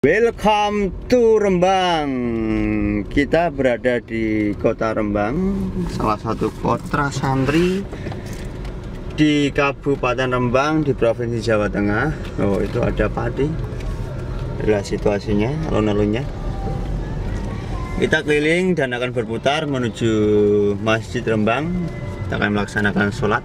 Welcome to Rembang. Kita berada di kota Rembang, salah satu kota santri di Kabupaten Rembang di Provinsi Jawa Tengah. Oh, itu ada padi. Inilah situasinya, alun-alunnya. Kita keliling dan akan berputar menuju Masjid Rembang. Kita akan melaksanakan sholat.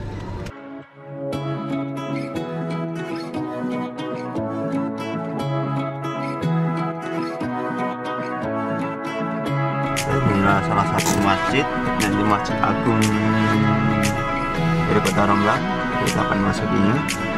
Inilah salah satu masjid, yaitu Masjid Agung dari Kota Rembang. Kita akan masukinya.